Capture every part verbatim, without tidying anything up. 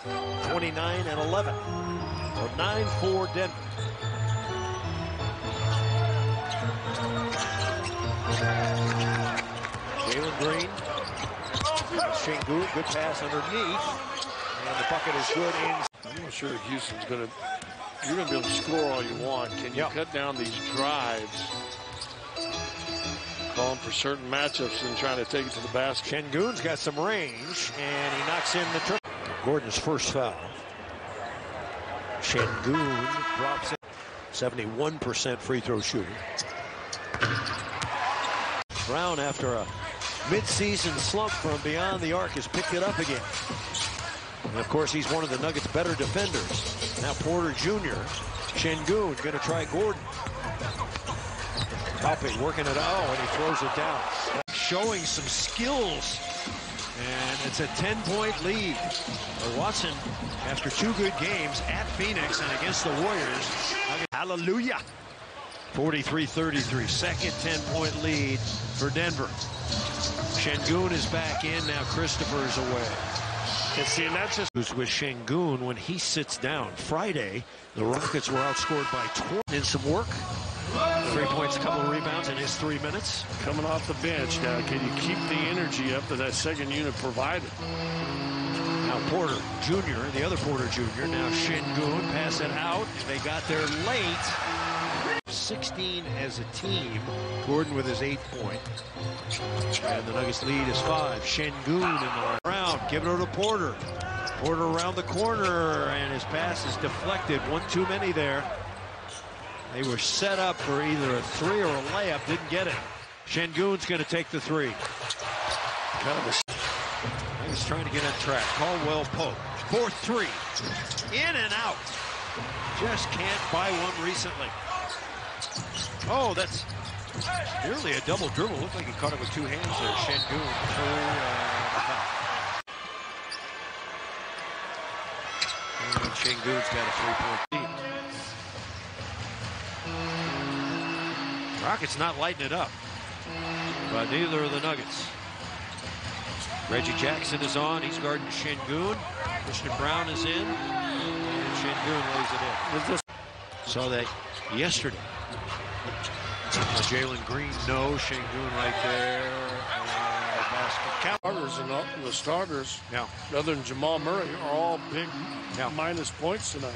twenty-nine and eleven. So nine four Denver. Jalen Green. Sengun, good pass underneath. And the bucket is good in. I'm not sure Houston's going to, you're going to be able to score all you want. Can you yep. cut down these drives? Calling for certain matchups and trying to take it to the basket. Sengun's got some range, and he knocks in the triple. Gordon's first foul. Sengun drops it. seventy-one percent free throw shooting. Brown, after a mid-season slump from beyond the arc, has picked it up again. And of course, he's one of the Nuggets' better defenders. Now Porter Junior Sengun going to try Gordon. Helping, working it out, and he throws it down. Showing some skills. And it's a ten-point lead for Watson after two good games at Phoenix and against the Warriors. Hallelujah. forty-three thirty-three. Second ten-point lead for Denver. Sengun is back in. Now Christopher is away. And see, and that's just with Sengun when he sits down. Friday, the Rockets were outscored by twenty. In some work. Three points, a couple of rebounds in his three minutes. Coming off the bench now, can you keep the energy up that that second unit provided? Now Porter Junior, the other Porter Junior Now Sengun, pass it out. They got there late. sixteen as a team. Gordon with his eighth point. And the Nuggets lead is five. Sengun in the round, giving it to Porter. Porter around the corner, and his pass is deflected. One too many there. They were set up for either a three or a layup. Didn't get it. Sengun's going to take the three. Kind of a... He's trying to get on track. Caldwell Pope. Fourth three. In and out. Just can't buy one recently. Oh, that's nearly a double dribble. Looked like he caught it with two hands there. Sengun for uh, and Sengun's got a three-point lead. Rockets not lighting it up, but neither are the Nuggets. Reggie Jackson is on. He's guarding Sengun. Christian Brown is in, and Sengun lays it in. Saw that yesterday. Uh, Jalen Green, no. Sengun right there. Uh, basket. Starters and the, the starters, yeah. other than Jamal Murray, are all big yeah. minus points tonight.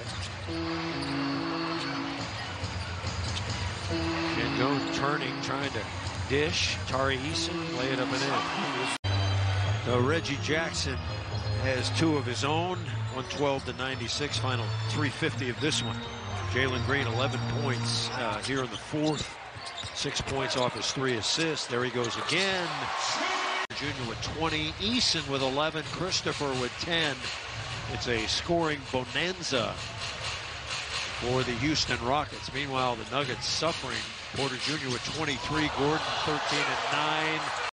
Sengun turning, trying to dish. Tari Eason, lay it up and in. So Reggie Jackson has two of his own. one twelve to ninety-six, final three fifty of this one. Jalen Green, eleven points uh, here in the fourth. Six points off his three assists. There he goes again. Junior with twenty. Eason with eleven. Christopher with ten. It's a scoring bonanza for the Houston Rockets. Meanwhile, the Nuggets suffering. Porter Junior with twenty-three. Gordon thirteen and nine.